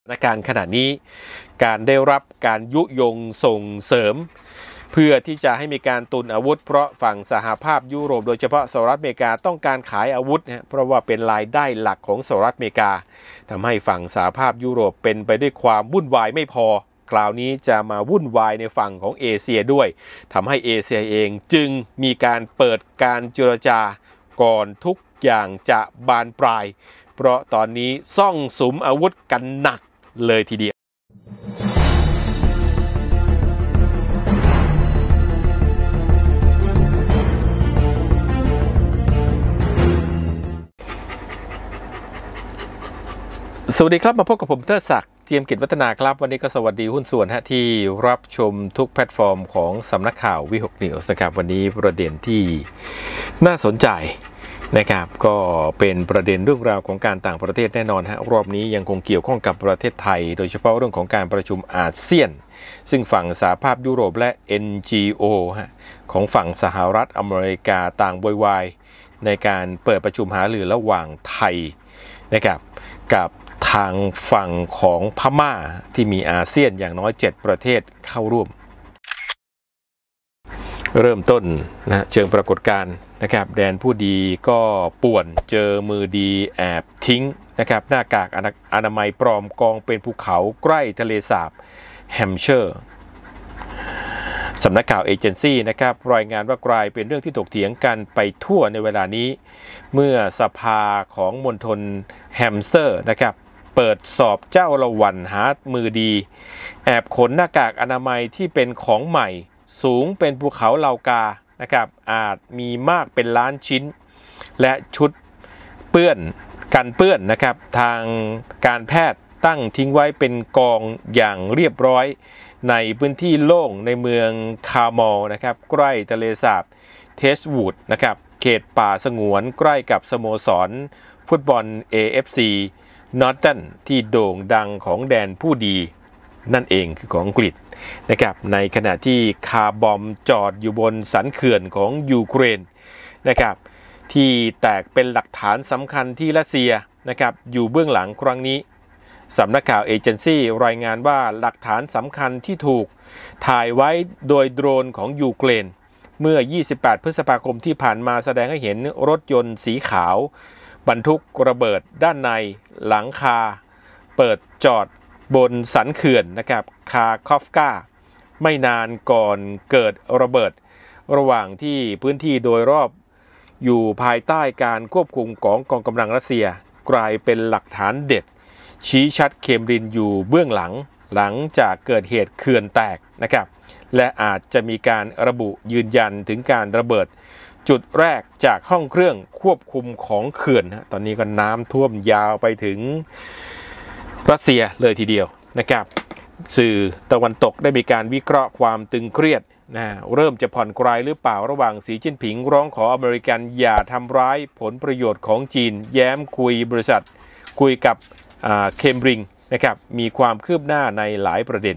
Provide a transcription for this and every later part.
สถานการณ์ขณะนี้การได้รับการยุยงส่งเสริมเพื่อที่จะให้มีการตุนอาวุธเพราะฝั่งสหภาพยุโรปโดยเฉพาะสหรัฐอเมริกาต้องการขายอาวุธเพราะว่าเป็นรายได้หลักของสหรัฐอเมริกาทำให้ฝั่งสหภาพยุโรปเป็นไปด้วยความวุ่นวายไม่พอคราวนี้จะมาวุ่นวายในฝั่งของเอเชียด้วยทำให้เอเชียเองจึงมีการเปิดการเจรจาก่อนทุกอย่างจะบานปลายเพราะตอนนี้ซ่องสุมอาวุธกันหนักเลยทีเดียวสวัสดีครับมาพบกับผมเทิดศักดิ์เจียมกิจวัฒนาครับวันนี้ก็สวัสดีหุ้นส่วนที่รับชมทุกแพลตฟอร์มของสำนักข่าววิหกนิวส์นะครับวันนี้ประเด็นที่น่าสนใจนะครับก็เป็นประเด็นเรื่องราวของการต่างประเทศแน่นอนรอบนี้ยังคงเกี่ยวข้องกับประเทศไทยโดยเฉพาะเรื่องของการประชุมอาเซียนซึ่งฝั่งสหภาพยุโรปและ NGO ของฝั่งสหรัฐอเมริกาต่างโวยวายในการเปิดประชุมหารือระหว่างไทยนะครับกับทางฝั่งของพม่าที่มีอาเซียนอย่างน้อย7ประเทศเข้าร่วมเริ่มต้นเชิงปรากฏการณ์นะครับแดนผู้ดีก็ป่วนเจอมือดีแอบทิ้งนะครับหน้ากากอนามัยปลอมกองเป็นภูเขาใกล้ทะเลสาบแฮมเชอร์สำนักข่าวเอเจนซี่นะครับรายงานว่ากลายเป็นเรื่องที่ถกเถียงกันไปทั่วในเวลานี้เมื่อสภาของมณฑลแฮมเชอร์นะครับเปิดสอบเจ้าละวันหามือดีแอบขนหน้ากากอนามัยที่เป็นของใหม่สูงเป็นภูเขาเหล่ากานะครับอาจมีมากเป็นล้านชิ้นและชุดเปื้อนกันเปื้อนนะครับทางการแพทย์ตั้งทิ้งไว้เป็นกองอย่างเรียบร้อยในพื้นที่โล่งในเมืองคาร์มอลนะครับใกล้ทะเลสาบเทสวูดนะครับเขตป่าสงวนใกล้กับสโมสรฟุตบอล AFC นอตตันที่โด่งดังของแดนผู้ดีนั่นเองคือของอังกฤษนะครับในขณะที่คาร์บอมจอดอยู่บนสันเขื่อนของยูเครนนะครับที่แตกเป็นหลักฐานสำคัญที่รัสเซียนะครับอยู่เบื้องหลังครั้งนี้สำนักข่าวเอเจนซี่รายงานว่าหลักฐานสำคัญที่ถูกถ่ายไว้โดยโดรนของยูเครนเมื่อ 28 พฤษภาคมที่ผ่านมาแสดงให้เห็นรถยนต์สีขาวบรรทุกระเบิดด้านในหลังคาเปิดจอดบนสันเขื่อนนะครับคาคอฟกาไม่นานก่อนเกิดระเบิดระหว่างที่พื้นที่โดยรอบอยู่ภายใต้การควบคุมของกองกำลังรัสเซียกลายเป็นหลักฐานเด็ดชี้ชัดเคมรินอยู่เบื้องหลังจากเกิดเหตุเขื่อนแตกนะครับและอาจจะมีการระบุยืนยันถึงการระเบิดจุดแรกจากห้องเครื่องควบคุมของเขื่อนตอนนี้ก็น้ำท่วมยาวไปถึงรัสเซียเลยทีเดียวนะครับสื่อตะวันตกได้มีการวิเคราะห์ความตึงเครียดเริ่มจะผ่อนคลายหรือเปล่าระหว่างสีจิ้นผิงร้องขออเมริกันอย่าทำร้ายผลประโยชน์ของจีนแย้มคุยบริษัทคุยกับเคมบริงนะครับมีความคืบหน้าในหลายประเด็น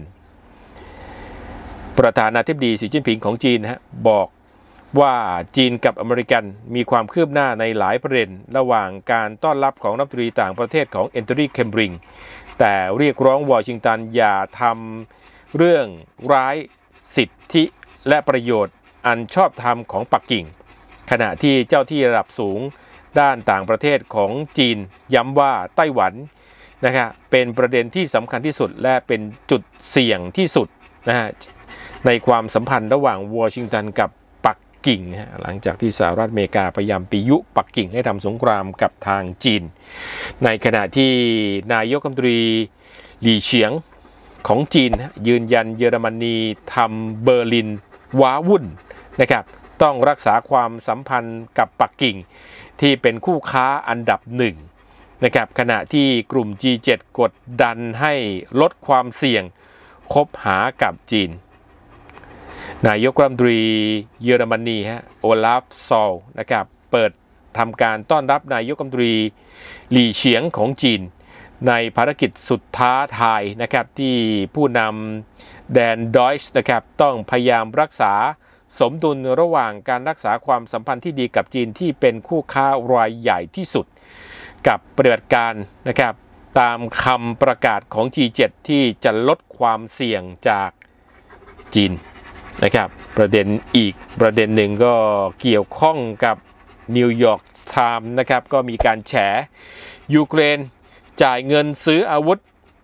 ประธานาธิบดีสีจิ้นผิงของจีนบอกว่าจีนกับอเมริกันมีความคืบหน้าในหลายประเด็นระหว่างการต้อนรับของรัฐมนตรีต่างประเทศของแอนโทนี เคมบริงแต่เรียกร้องวอชิงตันอย่าทำเรื่องร้ายสิทธิและประโยชน์อันชอบธรรมของปักกิ่งขณะที่เจ้าที่ระดับสูงด้านต่างประเทศของจีนย้ำว่าไต้หวันนะครับเป็นประเด็นที่สำคัญที่สุดและเป็นจุดเสี่ยงที่สุดในความสัมพันธ์ระหว่างวอชิงตันกับปักกิ่งหลังจากที่สหรัฐอเมริกาพยายามปียุปักกิ่งให้ทำสงครามกับทางจีนในขณะที่นายกรัฐมนตรีหลี่เฉียงของจีนยืนยันเยอรมนีทำเบอร์ลินว้าวุ่นนะครับต้องรักษาความสัมพันธ์กับปักกิ่งที่เป็นคู่ค้าอันดับหนึ่งนะครับขณะที่กลุ่ม G7 กดดันให้ลดความเสี่ยงคบหากับจีนนายกรัฐมนตรีเยอรมนีโอลาฟ ซอลนะครับเปิดทำการต้อนรับนายกรัฐมนตรีหลี่เฉียงของจีนในภารกิจสุดท้าทายนะครับที่ผู้นำแดนดอยช์นะครับต้องพยายามรักษาสมดุลระหว่างการรักษาความสัมพันธ์ที่ดีกับจีนที่เป็นคู่ค้ารายใหญ่ที่สุดกับปฏิบัติการนะครับตามคำประกาศของ G7 ที่จะลดความเสี่ยงจากจีนนะครับประเด็นอีกประเด็นหนึ่งก็เกี่ยวข้องกับนิวยอร์กไทม์นะครับก็มีการแฉยูเครนจ่ายเงินซื้ออาวุธ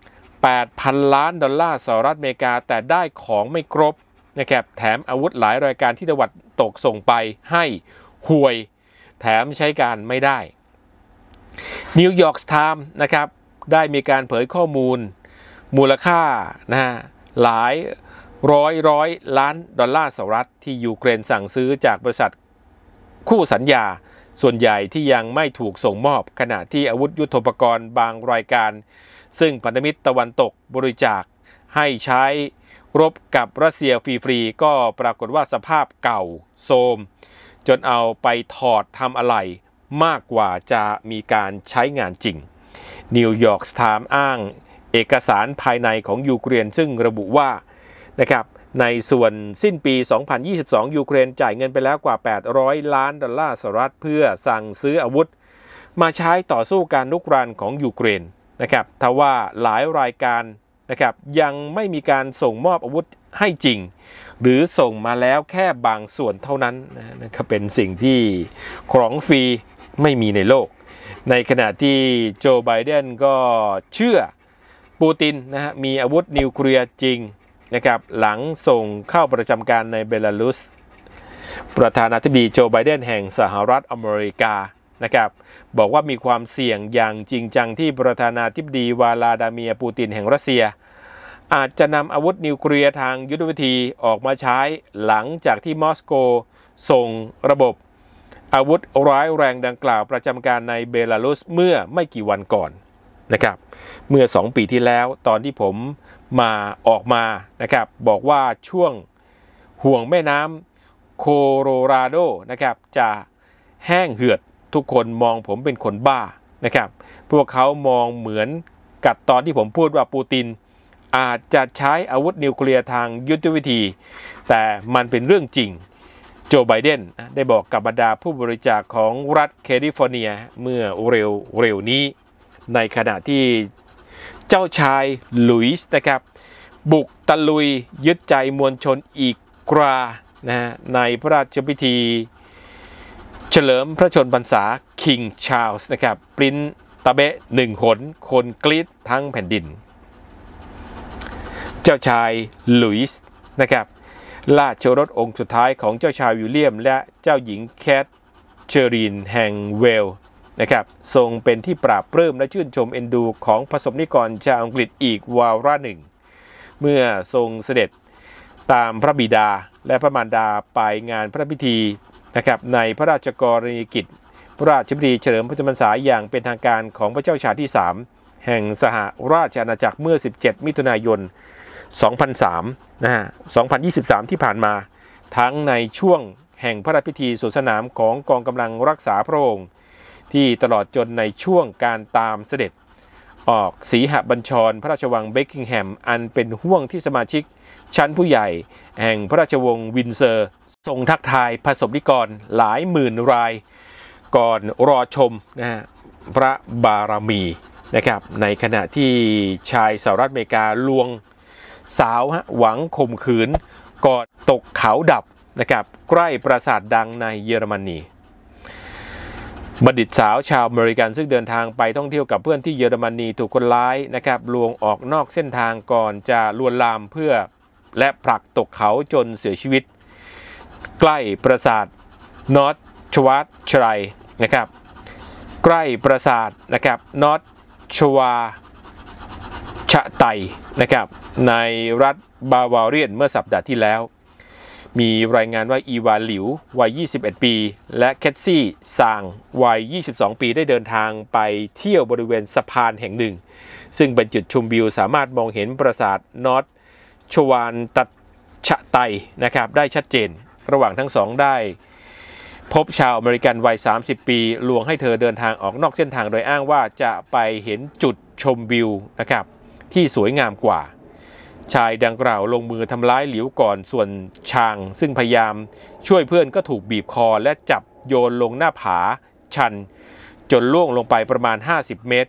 8,000 ล้านดอลลาร์สหรัฐอเมริกาแต่ได้ของไม่ครบนะครับแถมอาวุธหลายรายการที่ตะวันตกส่งไปให้ห่วยแถมใช้การไม่ได้นิวยอร์กไทม์นะครับได้มีการเผยข้อมูลมูลค่านะฮะหลายร้อยล้านดอลลาร์สหรัฐที่ยูเครนสั่งซื้อจากบริษัทคู่สัญญาส่วนใหญ่ที่ยังไม่ถูกส่งมอบขณะที่อาวุธยุทโธปกรณ์บางรายการซึ่งพันธมิตรตะวันตกบริจาคให้ใช้รบกับรัสเซียฟรีๆก็ปรากฏว่าสภาพเก่าโทรมจนเอาไปถอดทำอะไรมากกว่าจะมีการใช้งานจริงนิวยอร์กไทม์อ้างเอกสารภายในของยูเครนซึ่งระบุว่านะครับในส่วนสิ้นปี 2022 ยูเครนจ่ายเงินไปแล้วกว่า 800 ล้านดอลลาร์สหรัฐเพื่อสั่งซื้ออาวุธมาใช้ต่อสู้การรุกรานของยูเครนนะครับทว่าหลายรายการนะครับยังไม่มีการส่งมอบอาวุธให้จริงหรือส่งมาแล้วแค่บางส่วนเท่านั้นนะครับเป็นสิ่งที่ของฟรีไม่มีในโลกในขณะที่โจไบเดนก็เชื่อปูตินนะฮะมีอาวุธนิวเคลียร์จริงนะครับหลังส่งเข้าประจำการในเบลารุสประธานาธิบดีโจไบเดนแห่งสหรัฐอเมริกานะครับบอกว่ามีความเสี่ยงอย่างจริงจังที่ประธานาธิบดีวลาดาเมียร์ปูตินแห่งรัสเซียอาจจะนำอาวุธนิวเคลียร์ทางยุทธวิธีออกมาใช้หลังจากที่มอสโกส่งระบบอาวุธร้ายแรงดังกล่าวประจำการในเบลารุสเมื่อไม่กี่วันก่อนนะครับเมื่อ2 ปีที่แล้วตอนที่ผมออกมานะครับบอกว่าช่วงห่วงแม่น้ำโคโลราโดนะครับจะแห้งเหือดทุกคนมองผมเป็นคนบ้านะครับพวกเขามองเหมือนกับตอนที่ผมพูดว่าปูตินอาจจะใช้อาวุธนิวเคลียร์ทางยุทธวิธีแต่มันเป็นเรื่องจริงโจไบเดนได้บอกกับบรรดาผู้บริจาคของรัฐแคลิฟอร์เนียเมื่อเร็วนี้ในขณะที่เจ้าชายหลุยส์นะครับบุกตะลุยยึดใจมวลชนอีกกรานะในพระราชพิธีเฉลิมพระชนมพรรษาคิงชาร์ลส์นะครับปริ้นตะเบะ1 หนคนกรี๊ดทั้งแผ่นดินเจ้าชายหลุยส์นะครับราชโอรสองค์สุดท้ายของเจ้าชายวิลเลียมและเจ้าหญิงแคทเธอรีนแห่งเวลส์นะครับทรงเป็นที่ปราบปลื้มและชื่นชมเอ็นดูของประสบนิกรชาวอังกฤษอีกวาระหนึ่งเมื่อทรงเสด็จตามพระบิดาและพระมารดาไปงานพระพิธีนะครับในพระราชกรณียกิจพระราชพิธีเฉลิมพระชนมพรรษาอย่างเป็นทางการของพระเจ้าชายที่ 3แห่งสหราชอาณาจักรเมื่อ17 มิถุนายน 2003 2023 ที่ผ่านมาทั้งในช่วงแห่งพระราชพิธีสวนสนามของกองกำลังรักษาพระองค์ที่ตลอดจนในช่วงการตามเสด็จออกสีหบัญชรพระราชวังเบกกิงแฮมอันเป็นห่วงที่สมาชิกชั้นผู้ใหญ่แห่งพระราชวงศ์วินเซอร์ทรงทักทายประสบนิกรหลายหมื่นรายก่อนรอชมพระบารมีนะครับในขณะที่ชายสหรัฐอเมริกาลวงสาวหวังข่มขืนก่อนตกเขาดับนะครับใกล้ปราสาทดังในเยอรมนีบัณฑิตสาวชาวอเมริกันซึ่งเดินทางไปท่องเที่ยวกับเพื่อนที่เยอรมนีถูกคนร้ายนะครับลวงออกนอกเส้นทางก่อนจะลวนลามเพื่อและผลักตกเขาจนเสียชีวิตใกล้ปราสาทนอร์ทชวาร์ชไลนะครับใกล้ปราสาทนะครับนอร์ทชวาชะไตนะครับในรัฐบาวาเรียนเมื่อสัปดาห์ที่แล้วมีรายงานว่าอีวานหลิววัย21 ปีและแคทซี่ซางวัย22 ปีได้เดินทางไปเที่ยวบริเวณสะพานแห่งหนึ่งซึ่งเป็นจุดชมวิวสามารถมองเห็นปราสาทนอร์ทชวานตัชะไตนะครับได้ชัดเจนระหว่างทั้งสองได้พบชาวอเมริกันวัย30 ปีลวงให้เธอเดินทางออกนอกเส้นทางโดยอ้างว่าจะไปเห็นจุดชมวิวนะครับที่สวยงามกว่าชายดังกล่าวลงมือทำร้ายหลิวก่อนส่วนชางซึ่งพยายามช่วยเพื่อนก็ถูกบีบคอและจับโยนลงหน้าผาชันจนล่วงลงไปประมาณ50 เมตร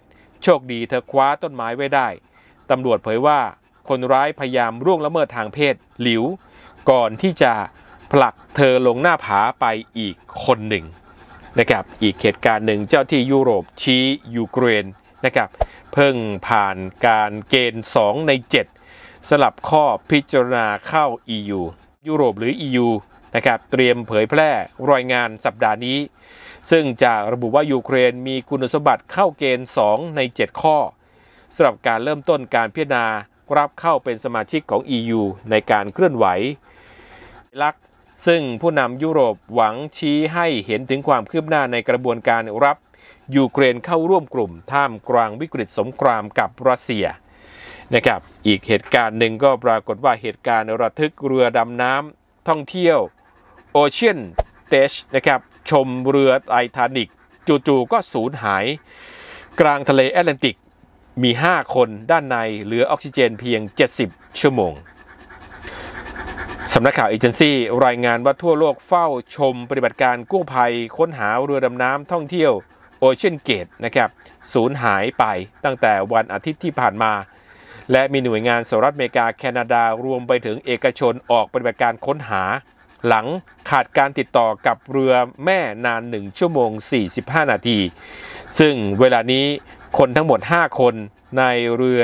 โชคดีเธอคว้าต้นไม้ไว้ได้ตำรวจเผยว่าคนร้ายพยายามล่วงละเมิดทางเพศหลิวก่อนที่จะผลักเธอลงหน้าผาไปอีกคนหนึ่งนะครับอีกเหตุการณ์หนึ่งเจ้าที่ยุโรปชี้ยูเครนนะครับเพิ่งผ่านการเกณฑ์2 ใน 7สลับข้อพิจารณาเข้า EU ยุโรปหรือ EU นะครับเตรียมเผยแพร่รายงานสัปดาห์นี้ซึ่งจะระบุว่ายูเครนมีคุณสมบัติเข้าเกณฑ์2 ใน 7 ข้อสำหรับการเริ่มต้นการพิจารณารับเข้าเป็นสมาชิกของ EU ในการเคลื่อนไหวลักซึ่งผู้นำยุโรปหวังชี้ให้เห็นถึงความคืบหน้าในกระบวนการรับยูเครนเข้าร่วมกลุ่มท่ามกลางวิกฤตสงครามกับรัสเซียนะครับอีกเหตุการณ์หนึ่งก็ปรากฏว่าเหตุการณ์ระทึกเรือดำน้ำท่องเที่ยว Ocean Stage นะครับชมเรือไททานิกจู่ๆก็สูญหายกลางทะเลแอตแลนติกมี5 คนด้านในเหลือออกซิเจนเพียง70 ชั่วโมงสำนักข่าวเอเจนซี่รายงานว่าทั่วโลกเฝ้าชมปฏิบัติการกู้ภัยค้นหาเรือดำน้ำท่องเที่ยว Ocean Gate นะครับสูญหายไปตั้งแต่วันอาทิตย์ที่ผ่านมาและมีหน่วยงานสหรัฐอเมริกาแคนาดารวมไปถึงเอกชนออกปฏิบัติการค้นหาหลังขาดการติดต่อกับเรือแม่นาน1 ชั่วโมง 45 นาทีซึ่งเวลานี้คนทั้งหมด5 คนในเรือ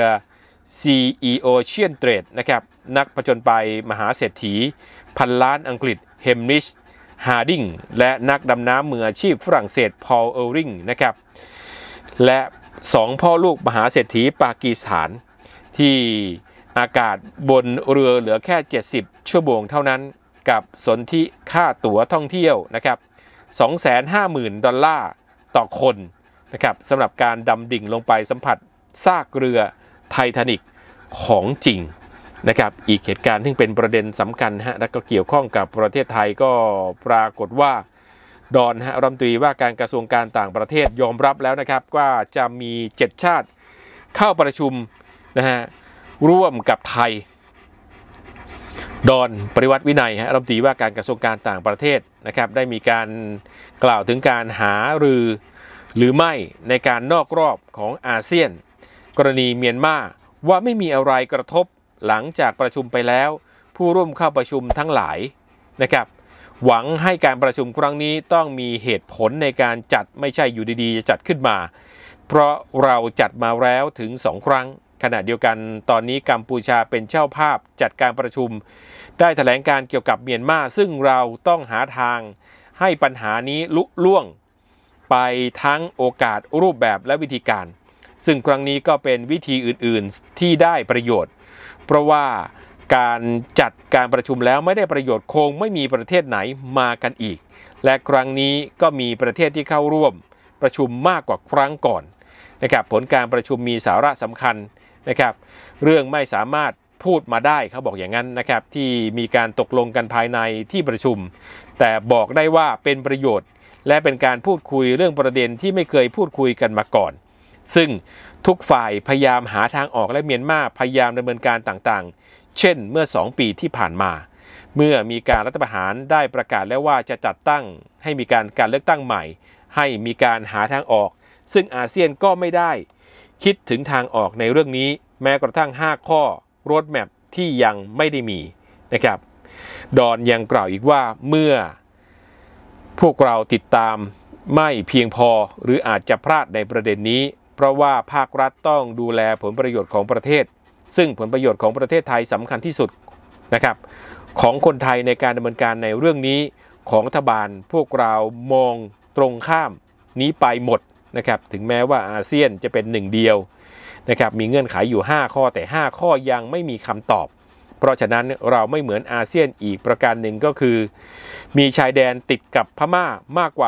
Sea Ocean Trade นะครับนักผจญภัยมหาเศรษฐีพันล้านอังกฤษเฮมริชฮาร์ดิงและนักดำน้ำมืออาชีพฝรั่งเศสพอลเออริงนะครับและ2 พ่อลูกมหาเศรษฐีปากีสถานที่อากาศบนเรือเหลือแค่70 ชั่วโมงเท่านั้นกับสนธิค่าตั๋วท่องเที่ยวนะครับ 250,000 ดอลลาร์ต่อคนนะครับสำหรับการดำดิ่งลงไปสัมผัสซากเรือไททานิกของจริงนะครับอีกเหตุการณ์ที่เป็นประเด็นสำคัญและก็เกี่ยวข้องกับประเทศไทยก็ปรากฏว่าดอนรัฐมนตรีว่าการกระทรวงการต่างประเทศยอมรับแล้วนะครับว่าจะมี7 ชาติเข้าประชุมร่วมกับไทยดอนปริวัติวินัยรัฐมนตรีว่าการกระทรวงการต่างประเทศนะครับได้มีการกล่าวถึงการหารือหรือไม่ในการนอกรอบของอาเซียนกรณีเมียนมาว่าไม่มีอะไรกระทบหลังจากประชุมไปแล้วผู้ร่วมเข้าประชุมทั้งหลายนะครับหวังให้การประชุมครั้งนี้ต้องมีเหตุผลในการจัดไม่ใช่อยู่ดีๆจะจัดขึ้นมาเพราะเราจัดมาแล้วถึง2 ครั้งขณะเดียวกันตอนนี้กัมพูชาเป็นเจ้าภาพจัดการประชุมได้แถลงการเกี่ยวกับเมียนมาซึ่งเราต้องหาทางให้ปัญหานี้ลุล่วงไปทั้งโอกาสรูปแบบและวิธีการซึ่งครั้งนี้ก็เป็นวิธีอื่นๆที่ได้ประโยชน์เพราะว่าการจัดการประชุมแล้วไม่ได้ประโยชน์คงไม่มีประเทศไหนมากันอีกและครั้งนี้ก็มีประเทศที่เข้าร่วมประชุมมากกว่าครั้งก่อนนะครับผลการประชุมมีสาระสำคัญนะครับเรื่องไม่สามารถพูดมาได้เขาบอกอย่างนั้นนะครับที่มีการตกลงกันภายในที่ประชุมแต่บอกได้ว่าเป็นประโยชน์และเป็นการพูดคุยเรื่องประเด็นที่ไม่เคยพูดคุยกันมาก่อนซึ่งทุกฝ่ายพยายามหาทางออกและเมียนมาพยายามดำเนินการต่างๆเช่นเมื่อ2 ปีที่ผ่านมาเมื่อมีการรัฐประหารได้ประกาศแล้วว่าจะจัดตั้งให้มีการเลือกตั้งใหม่ให้มีการหาทางออกซึ่งอาเซียนก็ไม่ได้คิดถึงทางออกในเรื่องนี้แม้กระทั่ง5 ข้อโรดแมพที่ยังไม่ได้มีนะครับดอนยังกล่าวอีกว่าเมื่อพวกเราติดตามไม่เพียงพอหรืออาจจะพลาดในประเด็นนี้เพราะว่าภาครัฐต้องดูแลผลประโยชน์ของประเทศซึ่งผลประโยชน์ของประเทศไทยสำคัญที่สุดนะครับของคนไทยในการดำเนินการในเรื่องนี้ของรัฐบาลพวกเรามองตรงข้ามนี้ไปหมดนะครับถึงแม้ว่าอาเซียนจะเป็น1 เดียวนะครับมีเงื่อนไขอยู่5 ข้อแต่5 ข้อยังไม่มีคำตอบเพราะฉะนั้นเราไม่เหมือนอาเซียนอีกประการหนึ่งก็คือมีชายแดนติดกับพม่ามากกว่า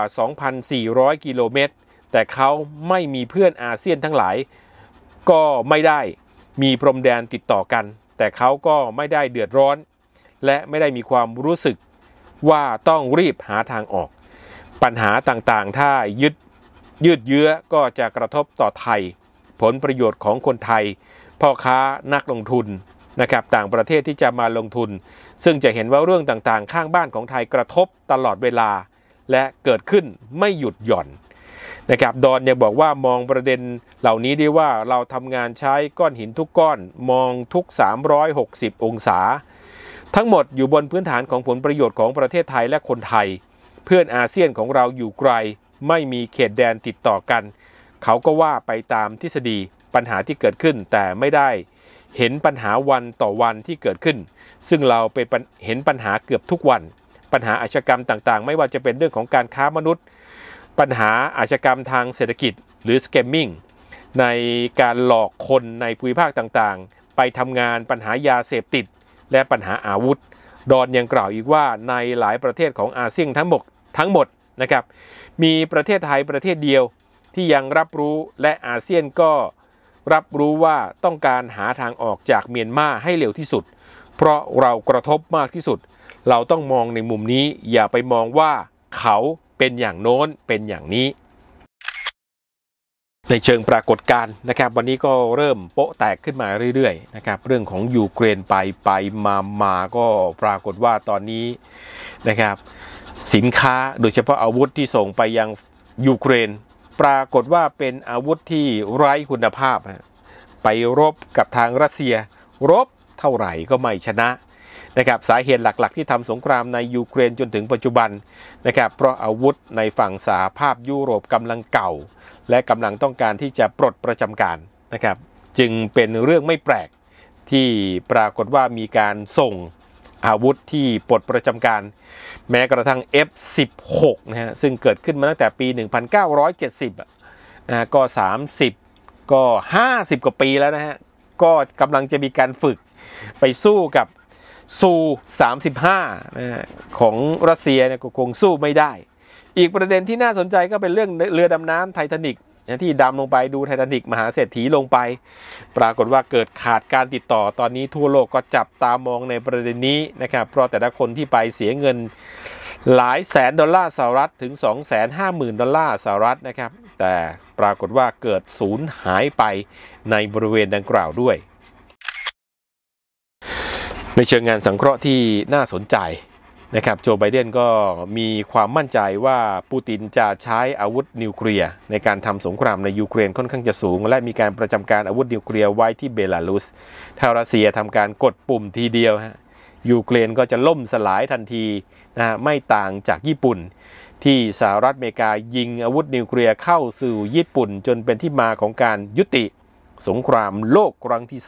2,400 กิโลเมตรแต่เขาไม่มีเพื่อนอาเซียนทั้งหลายก็ไม่ได้มีพรมแดนติดต่อกันแต่เขาก็ไม่ได้เดือดร้อนและไม่ได้มีความรู้สึกว่าต้องรีบหาทางออกปัญหาต่างๆถ้ายืดเยื้อก็จะกระทบต่อไทยผลประโยชน์ของคนไทยพ่อค้านักลงทุนนะครับต่างประเทศที่จะมาลงทุนซึ่งจะเห็นว่าเรื่องต่างๆข้างบ้านของไทยกระทบตลอดเวลาและเกิดขึ้นไม่หยุดหย่อนนะครับดอนยังบอกว่ามองประเด็นเหล่านี้ได้ว่าเราทำงานใช้ก้อนหินทุกก้อนมองทุก360องศาทั้งหมดอยู่บนพื้นฐานของผลประโยชน์ของประเทศไทยและคนไทยเพื่อนอาเซียนของเราอยู่ไกลไม่มีเขตแดนติดต่อกันเขาก็ว่าไปตามทฤษฎีปัญหาที่เกิดขึ้นแต่ไม่ได้เห็นปัญหาวันต่อวันที่เกิดขึ้นซึ่งเราเห็นปัญหาเกือบทุกวันปัญหาอาชญากรรมต่างๆไม่ว่าจะเป็นเรื่องของการค้ามนุษย์ปัญหาอาชญากรรมทางเศรษฐกิจหรือสแกมมิ่งในการหลอกคนในภูมิภาคต่างๆไปทำงานปัญหายาเสพติดและปัญหาอาวุธดอนยังกล่าวอีกว่าในหลายประเทศของอาเซียนทั้งหมดนะครับมีประเทศไทยประเทศเดียวที่ยังรับรู้และอาเซียนก็รับรู้ว่าต้องการหาทางออกจากเมียนมาให้เร็วที่สุดเพราะเรากระทบมากที่สุดเราต้องมองในมุมนี้อย่าไปมองว่าเขาเป็นอย่างโน้นเป็นอย่างนี้ในเชิงปรากฏการณ์นะครับวันนี้ก็เริ่มโป๊ะแตกขึ้นมาเรื่อยๆนะครับเรื่องของยูเครนไปมาก็ปรากฏว่าตอนนี้นะครับสินค้าโดยเฉพาะอาวุธที่ส่งไปยังยูเครนปรากฏว่าเป็นอาวุธที่ไร้คุณภาพไปรบกับทางรัสเซียรบเท่าไหร่ก็ไม่ชนะนะครับสาเหตุหลักๆที่ทำสงครามในยูเครนจนถึงปัจจุบันนะครับเพราะอาวุธในฝั่งสหภาพยุโรปกำลังเก่าและกำลังต้องการที่จะปลดประจำการนะครับจึงเป็นเรื่องไม่แปลกที่ปรากฏว่ามีการส่งอาวุธที่ปลดประจำการแม้กระทั่ง F16 นะฮะซึ่งเกิดขึ้นมาตั้งแต่ปี 1970นะก็30ก็50กว่าปีแล้วนะฮะก็กำลังจะมีการฝึกไปสู้กับซู35นะของรัสเซียเนี่ยก็คงสู้ไม่ได้อีกประเด็นที่น่าสนใจก็เป็นเรื่องเรือดำน้ำไททานิกที่ดำลงไปดูไททานิกมหาเศรษฐีลงไปปรากฏว่าเกิดขาดการติดต่อตอนนี้ทั่วโลกก็จับตามองในประเด็นนี้นะครับเพราะแต่ละคนที่ไปเสียเงินหลายแสนดอลลาร์สหรัฐถึง 250,000 ดอลลาร์สหรัฐนะครับแต่ปรากฏว่าเกิดสูญหายไปในบริเวณดังกล่าวด้วยในเชิงงานสังเคราะห์ที่น่าสนใจนะครับโจไบเดนก็มีความมั่นใจว่าปูตินจะใช้อาวุธนิวเคลียร์ในการทำสงครามในยูเครนค่อนข้างจะสูงและมีการประจำการอาวุธนิวเคลียร์ไว้ที่เบลารุสถ้ารัสเซียทำการกดปุ่มทีเดียวยูเครนก็จะล่มสลายทันทีนะไม่ต่างจากญี่ปุ่นที่สหรัฐอเมริกายิงอาวุธนิวเคลียร์เข้าสู่ญี่ปุ่นจนเป็นที่มาของการยุติสงครามโลกครั้งที่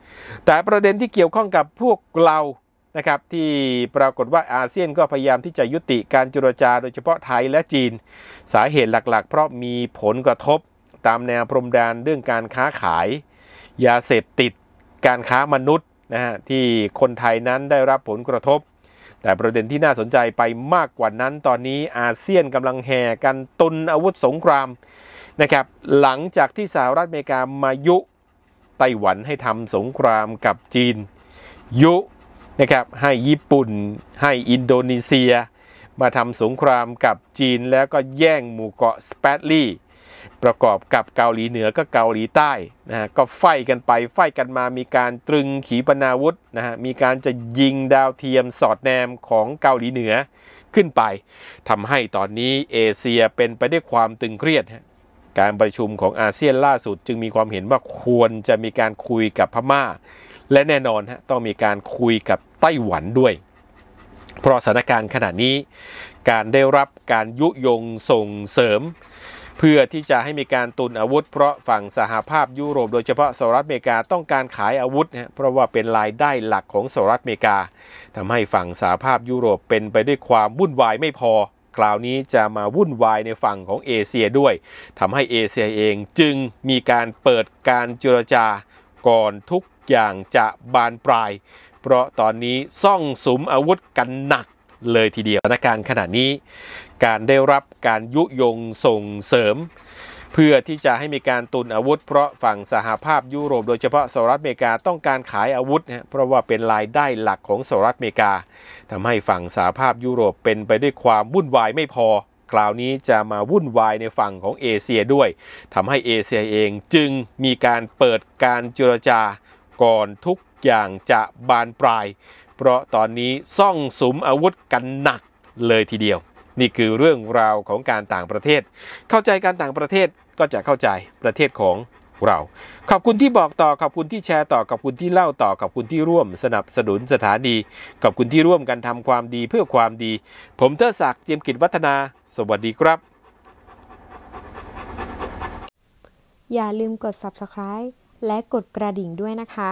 2แต่ประเด็นที่เกี่ยวข้องกับพวกเรานะครับที่ปรากฏว่าอาเซียนก็พยายามที่จะยุติการเจรจาโดยเฉพาะไทยและจีนสาเหตุหลักๆเพราะมีผลกระทบตามแนวพรมแดนเรื่องการค้าขายยาเสพติดการค้ามนุษย์นะฮะที่คนไทยนั้นได้รับผลกระทบแต่ประเด็นที่น่าสนใจไปมากกว่านั้นตอนนี้อาเซียนกำลังแห่กันตุนอาวุธสงครามนะครับหลังจากที่สหรัฐอเมริกามายุไต้หวันให้ทำสงครามกับจีนยุนะครับให้ญี่ปุ่นให้อินโดนีเซียมาทำสงครามกับจีนแล้วก็แย่งหมู่เกาะสเปตลี่ประกอบกับเกาหลีเหนือก็เกาหลีใต้นะฮะก็ไฟกันไปไฟกันมามีการตรึงขีปนาวุธนะฮะมีการจะยิงดาวเทียมสอดแนมของเกาหลีเหนือขึ้นไปทำให้ตอนนี้เอเชียเป็นไปด้วยความตึงเครียดการประชุมของอาเซียนล่าสุดจึงมีความเห็นว่าควรจะมีการคุยกับพม่าและแน่นอนต้องมีการคุยกับไต้หวันด้วยเพราะสถานการณ์ขณะนี้การได้รับการยุยงส่งเสริมเพื่อที่จะให้มีการตุนอาวุธเพราะฝั่งสหภาพยุโรปโดยเฉพาะสหรัฐอเมริกาต้องการขายอาวุธเพราะว่าเป็นรายได้หลักของสหรัฐอเมริกาทำให้ฝั่งสหภาพยุโรปเป็นไปด้วยความวุ่นวายไม่พอคราวนี้จะมาวุ่นวายในฝั่งของเอเชียด้วยทำให้เอเชียเองจึงมีการเปิดการเจรจาก่อนทุกอย่างจะบานปลายเพราะตอนนี้ซ่องสุมอาวุธกันหนักเลยทีเดียวสถานการณ์ขณะนี้การได้รับการยุยงส่งเสริมเพื่อที่จะให้มีการตุนอาวุธเพราะฝั่งสหภาพยุโรปโดยเฉพาะสหรัฐอเมริกาต้องการขายอาวุธเพราะว่าเป็นรายได้หลักของสหรัฐอเมริกาทำให้ฝั่งสหภาพยุโรปเป็นไปด้วยความวุ่นวายไม่พอคราวนี้จะมาวุ่นวายในฝั่งของเอเชียด้วยทำให้เอเชียเองจึงมีการเปิดการเจรจาก่อนทุกอย่างจะบานปลายเพราะตอนนี้ซ่องสุมอาวุธกันหนักเลยทีเดียวนี่คือเรื่องราวของการต่างประเทศเข้าใจการต่างประเทศก็จะเข้าใจประเทศของเราขอบคุณที่บอกต่อขอบคุณที่แชร์ต่อขอบคุณที่เล่าต่อขอบคุณที่ร่วมสนับสนุนสถานีขอบคุณที่ร่วมกันทำความดีเพื่อความดีผมเทิดศักดิ์ เจียมกิจวัฒนาสวัสดีครับอย่าลืมกด Subscribe และกดกระดิ่งด้วยนะคะ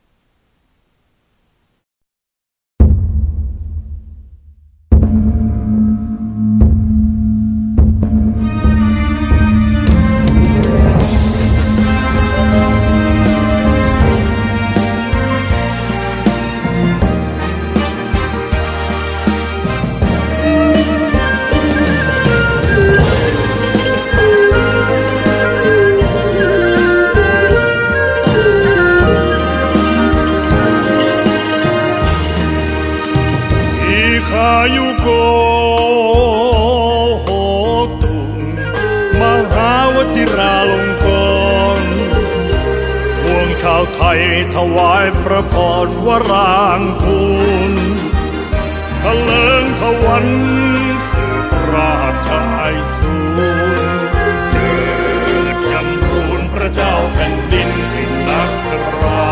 ชาวไทยถวายพระพรวรางคูลทะเลิงทวันสืบราชไอสูรเจิดจำรูนพระเจ้าแผ่นดินสิงนักรา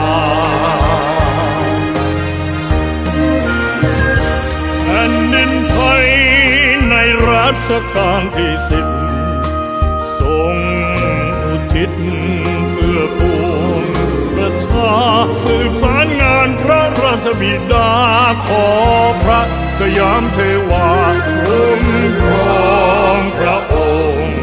แผ่นดินไทยในรัชกาลที่10ทรงอุทิศเพื่อปวงประชาสืบสารงานพระราชบิดาขอพระสยามเทวาคุ้มครองพระองค์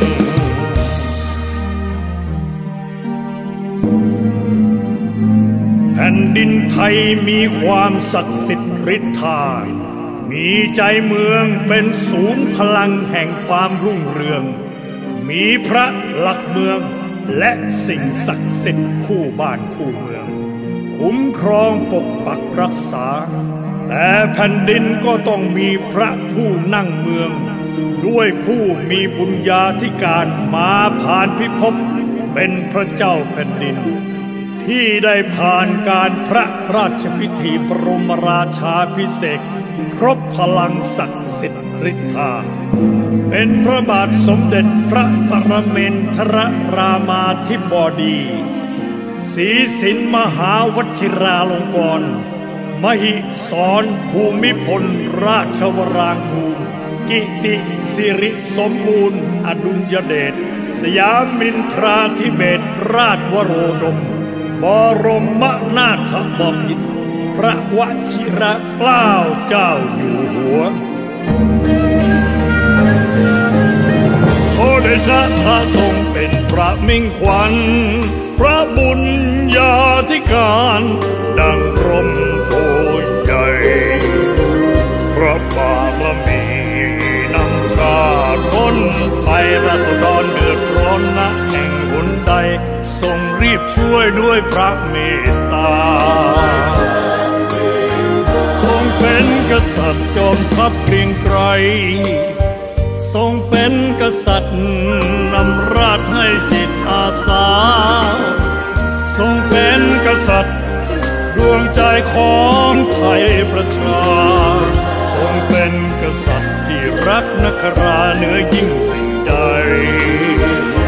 แผ่นดินไทยมีความศักดิ์สิทธิ์ฤทธามีใจเมืองเป็นศูนย์พลังแห่งความรุ่งเรืองมีพระหลักเมืองและสิ่งศักดิ์สิทธิ์คู่บ้านคู่เมืองคุ้มครองปกปักรักษาแต่แผ่นดินก็ต้องมีพระผู้นั่งเมืองด้วยผู้มีบุญญาธิการมาผ่านพิภพเป็นพระเจ้าแผ่นดินที่ได้ผ่านการพระราชพิธีบรมราชาภิเษกครบพลังศักดิ์สิทธิ์ฤทธาเป็นพระบาทสมเด็จพระปรเมนทรรามาธิบดีศรีสินมหาวชิราลงกรณ์มหิศรภูมิพลราชวรางคูรกิติสิริสมบูรณ์อดุลยเดชสยามินทราธิเบศรราชวโรดมบรมนาถบพิตรพระวชิรเกล้าเจ้าอยู่หัวโอเดชะพระทรงเป็นพระมิ่งขวัญพระบุญญาธิการดังร่มโพใหญ่พระบารมีนำชาติพ้นไปราษฎรเดือดร้อนณแห่งหนใดทรงรีบช่วยด้วยพระเมตตาทรงเป็นกษัตริย์จอมทัพเกรียงไกรทรงเป็นกษัตริย์นำราชให้จิตอาสาทรงเป็นกษัตริย์ดวงใจของไทยประชาทรงเป็นกษัตริย์ที่รักนักราเหนือยิ่งสิ่งใด